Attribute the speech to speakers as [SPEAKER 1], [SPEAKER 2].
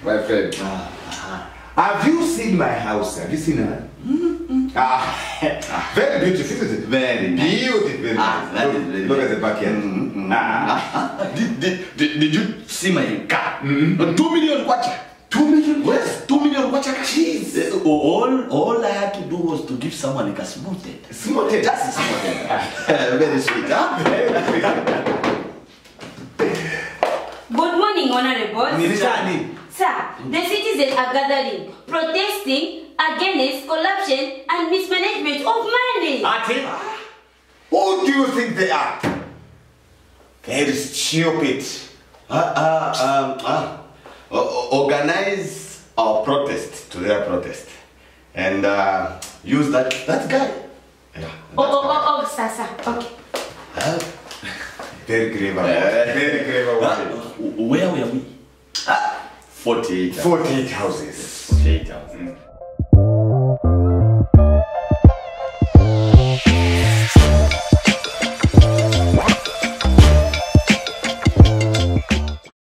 [SPEAKER 1] my friend. Have you seen my house? Have you seen her? Very beautiful, isn't it?
[SPEAKER 2] Very nice.
[SPEAKER 1] Beautiful.
[SPEAKER 2] That is very
[SPEAKER 1] look at the backyard.
[SPEAKER 2] Did you see my car? 2 million kwacha.
[SPEAKER 1] 2 million?
[SPEAKER 2] Yes, 2 million kwacha.
[SPEAKER 1] Jeez.
[SPEAKER 2] All I had to do was to give someone a smooth head.
[SPEAKER 1] Smooth head?
[SPEAKER 2] Just a smooth head. Very sweet, huh?
[SPEAKER 3] Good morning, Honorable.
[SPEAKER 1] Nirishani.
[SPEAKER 3] Sir, the citizens are gathering, protesting against corruption and mismanagement of money.
[SPEAKER 1] Ati? Who do you think they are? Very stupid.
[SPEAKER 2] Organize our protest to their protest. And use that guy. Yeah,
[SPEAKER 3] Sir. Okay.
[SPEAKER 1] Very clever. Very clever.
[SPEAKER 2] Where were we? 48
[SPEAKER 1] 48 houses.
[SPEAKER 2] 48 houses.